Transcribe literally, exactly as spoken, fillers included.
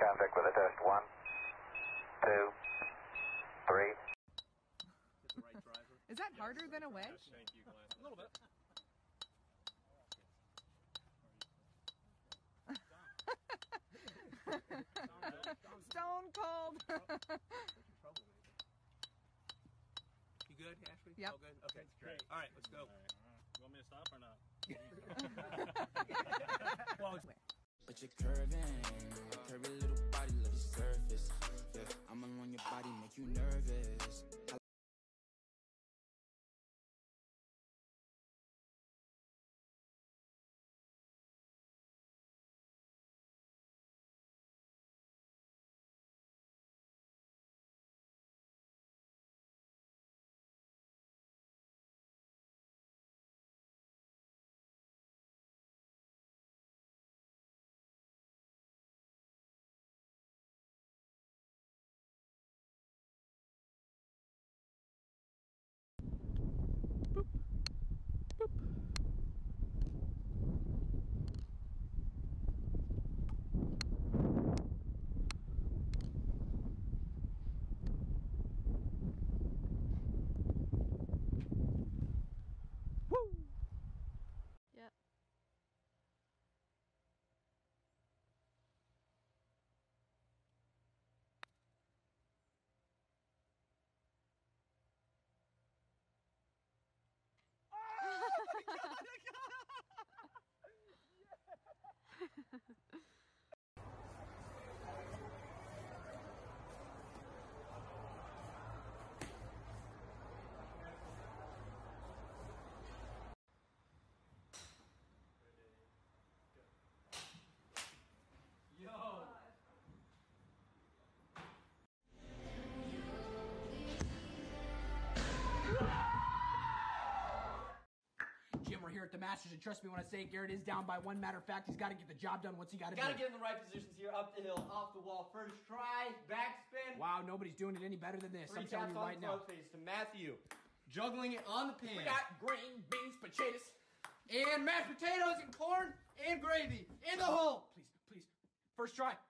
traffic with a test. One, two, three. Get the right driver. Is that harder than a wedge? Thank you, Glenn. A little bit. Stone cold. You good, Ashley? Yep. All good? Okay, that's great. All right, let's go. All right. You want me to stop or not? Well, it's But you're curving, curvy little body, love the surface. Yeah, I'm along your body, make you nervous. I Yep. Yo! Jim, we're here at the Masters, and trust me when I say Garrett is down by one. Matter of fact, he's got to get the job done. What's he got to do? Gotta get in the right positions here, up the hill, off the wall, first try, backspin. Wow, nobody's doing it any better than this. Three I'm telling taps you on right the now. front face to Matthew. Juggling it on the pan. We got green beans, potatoes, and mashed potatoes, and corn, and gravy in the hole. Please, please. First try.